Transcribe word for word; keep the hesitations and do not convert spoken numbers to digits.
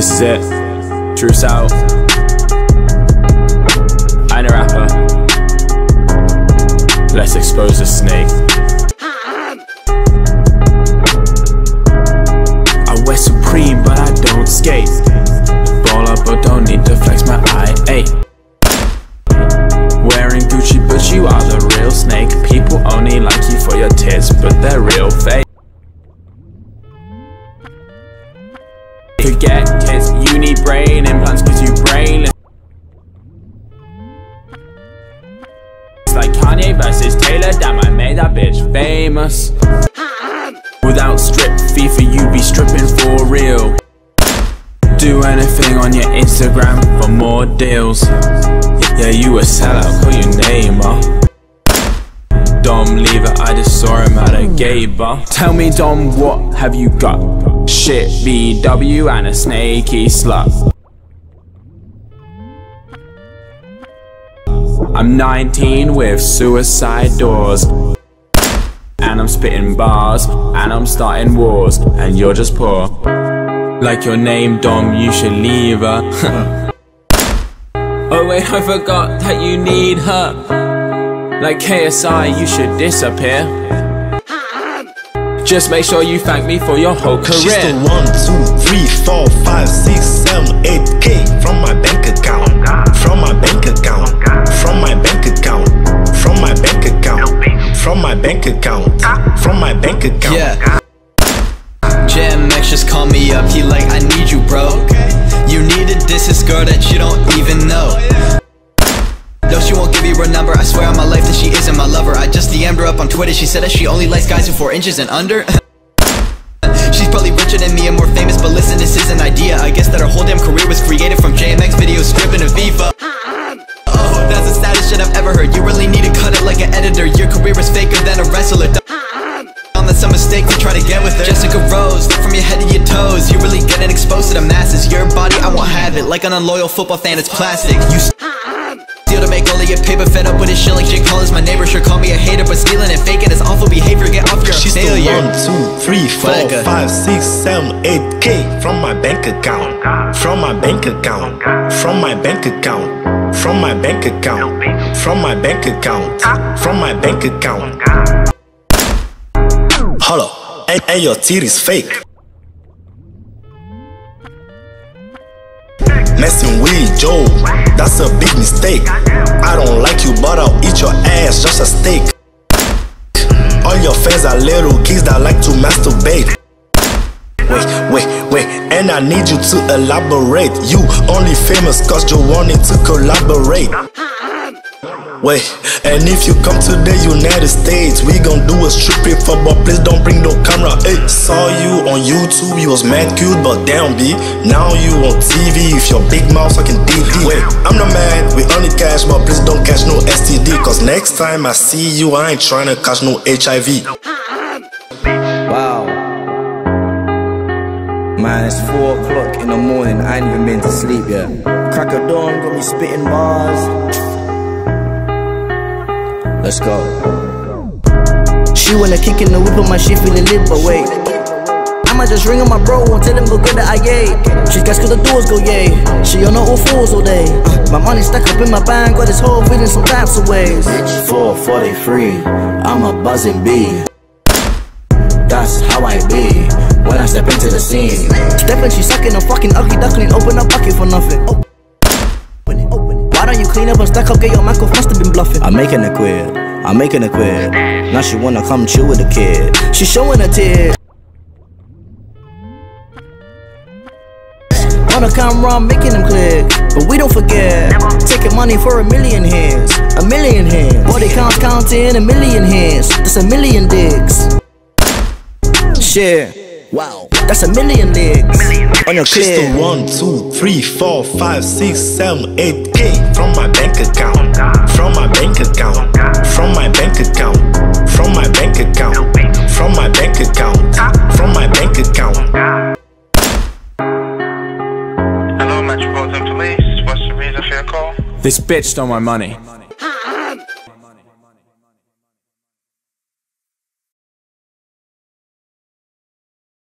This is it. Truce out. I ain't a rapper. Let's expose the snake. I wear Supreme, but I don't skate. Ball up, but don't need to flex my eye. Ay. Wearing Gucci, but you are the real snake. People only like you for your tits, but they're real fake. Forget tits, you need brain implants cause you brainless. It's like Kanye versus Taylor, damn I made that bitch famous. Without strip FIFA you'd be stripping for real. Do anything on your Instagram for more deals. Yeah, you a sellout, call your name up. Dom, leave it, I just saw him at a gay bar. Tell me Dom, what have you got? Shit, B W and a snaky slut. I'm nineteen with suicide doors, and I'm spitting bars, and I'm starting wars, and you're just poor. Like your name Dom, you should leave her. Oh wait, I forgot that you need her. Like K S I, you should disappear. Just make sure you thank me for your whole career. She's the one, two, three, four, five, six, seven, eight K from my bank account. From my bank account. From my bank account. From my bank account. From my bank account. From my bank account. Yeah. J M X just called me up, he like, I need you bro. You need to diss this girl that you don't even know. No, she won't give you her number, I swear on my life that she isn't my lover. I just D M'd her up on Twitter, she said that she only likes guys who four inches and under. She's probably richer than me and more famous, but listen, this is an idea. I guess that her whole damn career was created from J M X videos, stripping to FIFA. Oh, that's the saddest shit I've ever heard. You really need to cut it like an editor. Your career is faker than a wrestler. That's a mistake to try to get with her. Jessica Rose, look from your head to your toes. You really getting exposed to the masses. Your body, I won't have it. Like an unloyal football fan, it's plastic. You steal to make all of your paper, fed up with his shilling. Jake Collins, my neighbor, sure call me a hater, but stealing and faking is awful behavior. Get off your She's failure. the one, two, three, four, five, six, seven, eight K from my bank account. From my bank account. From my bank account. From my bank account. From my bank account. From my bank account. Hold up, and, and your titties fake. Messing with Joe, that's a big mistake. I don't like you, but I'll eat your ass just a steak. All your fans are little kids that like to masturbate. Wait, wait, wait, and I need you to elaborate. You only famous cause you're wanting to collaborate. Wait, and if you come to the United States, we gon' do a stripping for, but please don't bring no camera. Hey, saw you on YouTube, you was mad cute, but damn B. Now you on T V, if your big mouth fucking D D. Wait, I'm not mad, we only cash, but please don't catch no S T D. Cause next time I see you, I ain't tryna catch no H I V. Wow. Man, it's four o'clock in the morning, I ain't even been to sleep yet. Crack of dawn, got me spitting bars. Let's go. She wanna kick in the whip on my shit feeling lit, but wait, I'ma just ring on my bro and tell him go get the I A. She gas cause the doors go yay. She on her all fours all day. uh, My money stuck up in my bank, got this whole feeling some types of ways. four forty-three, I'm a buzzing bee. That's how I be when I step into the scene. Steppin', she sucking a fucking ugly duckling. Open a bucket for nothing. Open it, open it. Why don't you clean up and stack up? Get your mic off, must've been bluffing. I'm making it queer, I'm making it queer. Now she wanna come chill with the kid. She showing her tears. On the camera, I'm making them click. But we don't forget, taking money for a million hands. A million hands. Body count counting a million hands. That's a million dicks. Shit. Wow, that's a million legs on your She's clear. the one, two, three, four, five, six, seven, eight K from my bank account. From my bank account. From my bank account. From my bank account. From my bank account. From my bank account. Hello, Metropolitan Police. What's the reason for your call? This bitch stole my money.